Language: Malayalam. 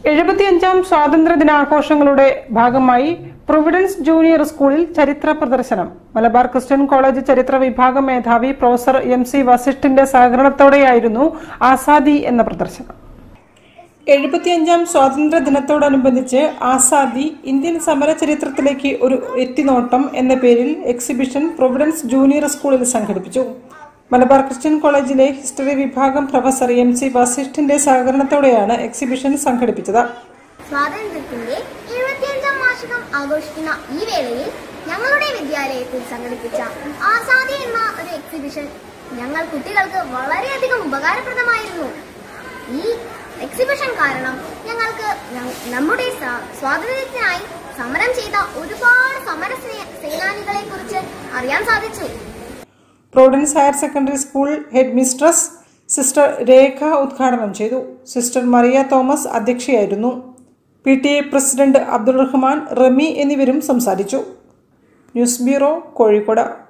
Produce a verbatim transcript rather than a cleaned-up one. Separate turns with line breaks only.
എഴുപത്തിയഞ്ചാം സ്വാതന്ത്ര്യ ദിനാഘോഷങ്ങളുടെ ഭാഗമായി പ്രൊവിഡൻസ് ജൂനിയർ സ്കൂളിൽ ചരിത്ര പ്രദർശനം. മലബാർ ക്രിസ്ത്യൻ കോളേജ് ചരിത്ര വിഭാഗം മേധാവി പ്രൊഫസർ എം സി വസിഷ്ഠിന്റെ സഹകരണത്തോടെയായിരുന്നു ആസാദി എന്ന പ്രദർശനം. എഴുപത്തിയഞ്ചാം സ്വാതന്ത്ര്യ ദിനത്തോടനുബന്ധിച്ച് ആസാദി ഇന്ത്യൻ സമര ചരിത്രത്തിലേക്ക് ഒരു എത്തിനോട്ടം എന്ന പേരിൽ എക്സിബിഷൻ പ്രൊവിഡൻസ് ജൂനിയർ സ്കൂളിൽ സംഘടിപ്പിച്ചു. മലബാർ ക്രിസ്ത്യൻ കോളേജിലെ ഹിസ്റ്ററി വിഭാഗം പ്രൊഫസർ എം സി വസിഷ്ഠിന്റെ സഹകരണത്തോടെയാണ് എക്സിബിഷൻ സംഘടിപ്പിച്ചത്.
സ്വാതന്ത്ര്യത്തിന്റെ എഴുപത്തിയഞ്ചാം വാർഷികം ആഘോഷിക്കുന്ന ഈ വേളയിൽ ഞങ്ങളുടെ വിദ്യാലയത്തിൽ സംഘടിപ്പിച്ച ആസാദി എന്ന ഒരു എക്സിബിഷൻ ഞങ്ങൾ കുട്ടികൾക്ക് വളരെയധികം ഉപകാരപ്രദമായിരുന്നു. ഈ എക്സിബിഷൻ കാരണം ഞങ്ങൾക്ക് നമ്മുടെ സ്വാതന്ത്ര്യത്തിനായി സമരം ചെയ്ത ഒരുപാട് സമര സേനാനികളെ കുറിച്ച് അറിയാൻ സാധിച്ചു.
Providence higher secondary school headmistress sister Rekha ഉദ്ഘാടനം ചെയ്തു. സിസ്റ്റർ മറിയ തോമസ് അധ്യക്ഷയായിരുന്നു. P T A president Abdul Rahman, Rami എന്നിവരും സംസാരിച്ചു. News bureau, Kozhikode.